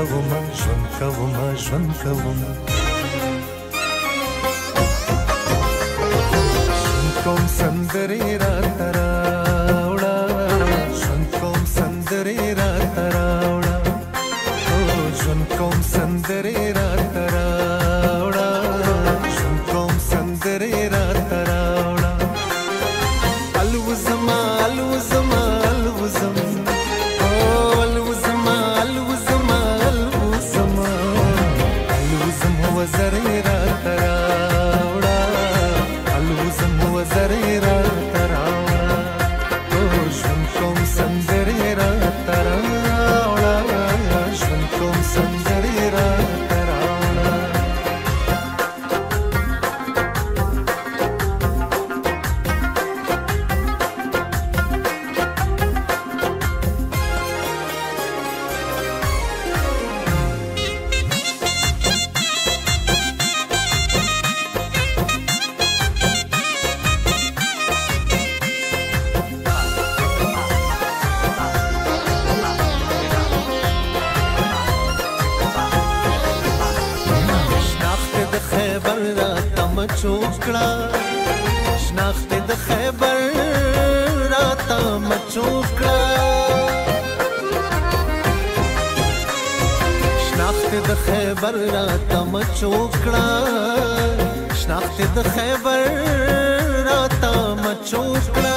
کوما ژوند کوما ژوند کوما ژوند کوم سندرې راته راوړه ژوند کوم سندرې راته راوړه ژوند کوم سندرې راته راوړه ژوند کوم سندرې راته راوړه الوزما الوزما الوزم الوزما الوزما الوزما الوزم وزرې راته راوړه الوزم وزرې راته راوړه ژوند کوم سندرې راته راوړه ژوند کوم سندرې راته راوړه چوکړه شناخت د خیبر راته مچوکړه شناخت د خیبر راته مچوکړه شناخت د خیبر راته مچوکړه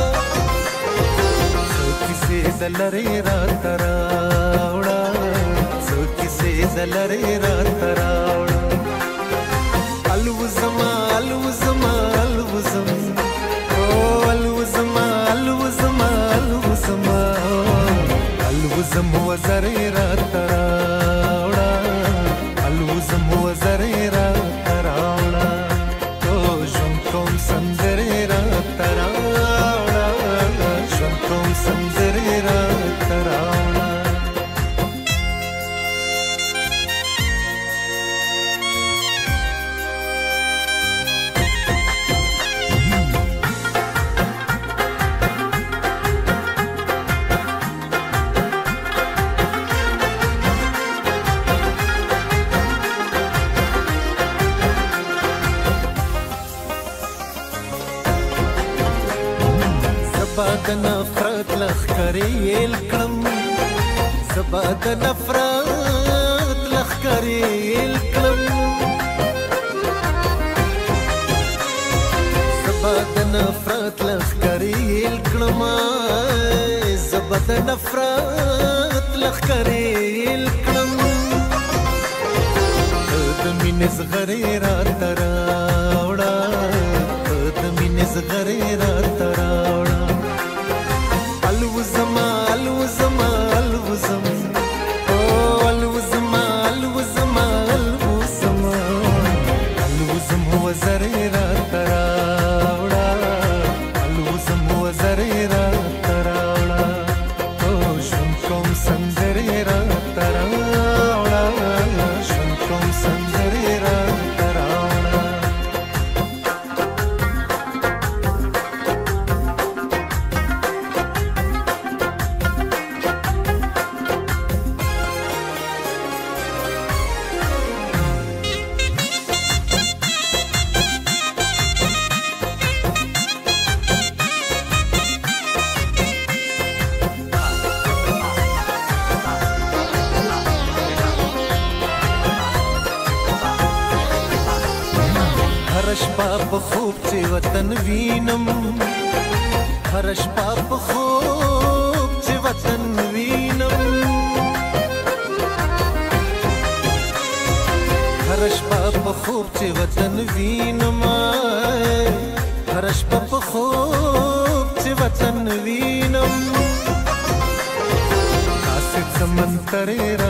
څو کیسې د لرې راته راوړه څو کیسې د لرې راته راوړه الوزما الوزما الوزم الوزما الوزما الوزما الوزم وزرې راته راوړه الوزم وزرې راته راوړه ژوند کوم سندرې راته راوړه ژوند کوم سندرې راته راوړه زبا د نفرت لښکرې یېل کړم زبا د نفرت لښکرې یېل کړم زبا د نفرت لښکرې یېل کړم زبا د نفرت لښکرې یېل کړم د مینې زغرې راته راوړه د مینې زغرې راته راوړه الوزما الوزما الوزم الوزما الوزما الوزما الوزم وزرې راته راوړه الوزم وزرې راته راوړه ژوند کوم سندرې راته راوړه ژوند کوم سندرې راته راوړه هر شپه په خوب چې وطن وینم هر شپه په خوب چې وطن وینم هر شپه په خوب چې وطن وینم هر شپه په خوب چې وطن وینم قاصد سمندرې